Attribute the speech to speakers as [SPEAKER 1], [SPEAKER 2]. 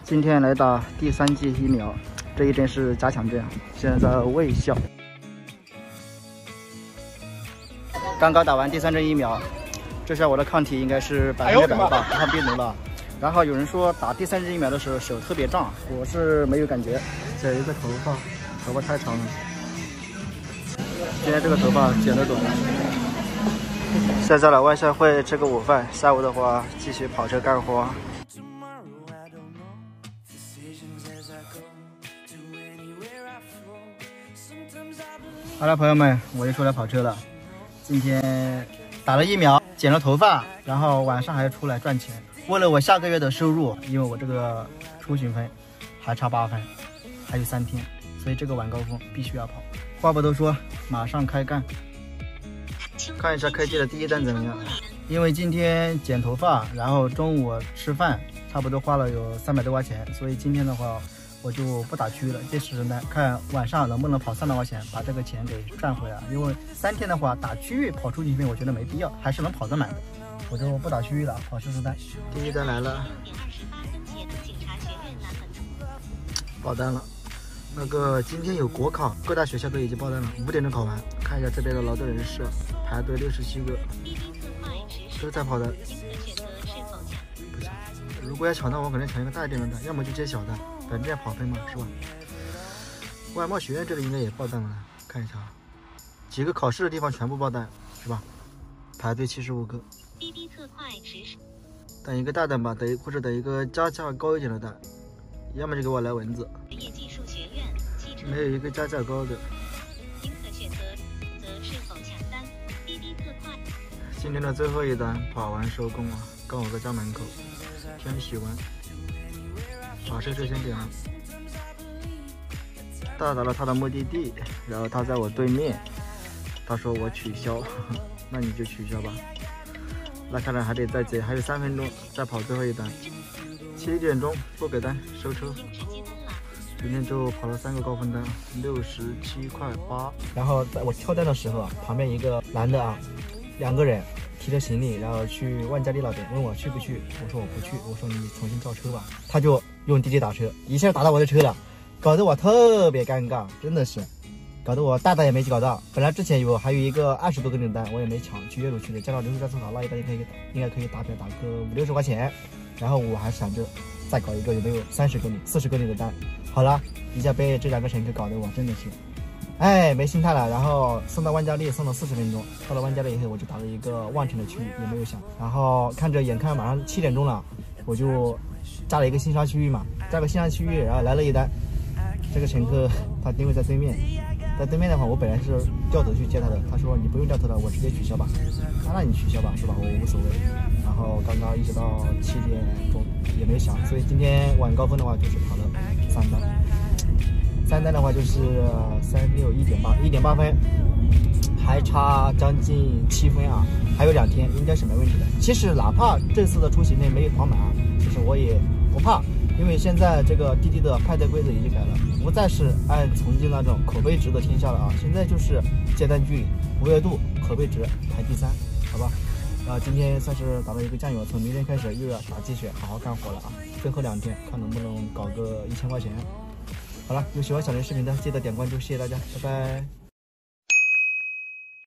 [SPEAKER 1] 今天来打第3剂疫苗，这一针是加强针，现在在卫校。刚刚打完第3针疫苗，这下我的抗体应该是100%了吧，不抗病毒了。然后有人说打第3针疫苗的时候手特别胀，我是没有感觉。剪一个头发太长了，今天这个头发剪得短。现在来外校会吃个午饭，下午的话继续跑车干活。好了，朋友们，我又出来跑车了。今天打了疫苗，剪了头发，然后晚上还要出来赚钱。为了我下个月的收入，因为我这个出勤分还差8分，还有3天，所以这个晚高峰必须要跑。话不多说，马上开干。看一下开机的第一单怎么样？因为今天剪头发，然后中午吃饭，差不多花了有300多块钱，所以今天的话我就不打区了，接实时单，看晚上能不能跑300块钱，把这个钱给赚回来。因为3天的话打区域跑出勤分，我觉得没必要，还是能跑得满的，我就不打区域了，跑实时单。第一单来了，爆单了。那个今天有国考，各大学校都已经爆单了，5点钟考完。看一下这边的劳动人士，排队67个，都在跑单。不行，如果要抢单，我可能抢一个大一点的单，要么就接小单，反正要跑分嘛，是吧？外贸学院这里应该也爆单了，看一下啊，几个考试的地方全部爆单，是吧？排队75个。等一个大单吧，或者等一个加价高一点的单，要么就给我来文字。没有一个加价高的。今天的最后一单跑完收工了，刚我在家门口，天喜欢，把车先点了。到达了他的目的地，然后他在我对面，他说我取消，那你就取消吧。那看来还得再接，还有3分钟，再跑最后一单。7点钟不给单收车。今天就跑了3个高分单，67块8。然后在我跳单的时候啊，旁边一个男的啊，2个人提着行李，然后去万家丽那边，问我去不去，我说我不去，我说你重新叫车吧。他就用滴滴打车，一下打到我的车了，搞得我特别尴尬，真的是，搞得我大单也没搞到。本来之前还有一个20多公里的单，我也没抢，去岳麓区的，加上流水加粗卡那一单应该可以打个50、60块钱。然后我还想着再搞一个有没有30公里、40公里的单。好了，一下被这2个乘客搞得我真的是，没心态了。然后送到万家丽送了40分钟，到了万家丽以后我就打了一个望城的区域，也没有响。然后眼看马上7点钟了，我就加了一个新沙区域嘛，加个新沙区域，然后来了一单，这个乘客他定位在对面，在对面的话我本来是掉头去接他的，他说你不用掉头了，我直接取消吧。那你取消吧，是吧？我无所谓。然后刚刚一直到7点钟也没响，所以今天晚高峰的话就是跑了3单的话就是36.1.8分，还差将近7分啊，还有2天应该是没问题的。其实哪怕这次的出行费没有跑满啊，其实我也不怕，因为现在这个滴滴的派对规则已经改了，不再是按曾经那种口碑值的天下了啊，现在就是接单距离、活跃度、口碑值排第3，好吧？今天算是打了一个酱油，从明天开始又要打鸡血，好好干活了啊！最后2天看能不能搞个1000块钱。好了，有喜欢小林视频的记得点关注，谢谢大家，拜拜。